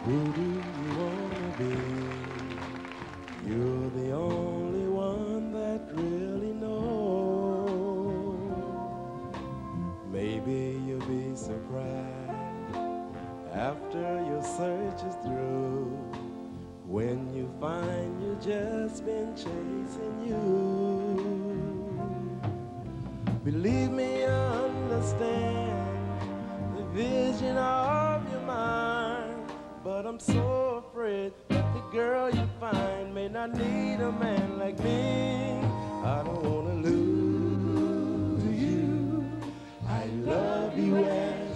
Who do you wanna be? You're the only one that really knows. Maybe you'll be surprised after your search is through, when you find you just been chasing you. Believe me, I understand the vision of your mind, but I'm so afraid that the girl you find may not need a man like me. I don't wanna lose you. I love you and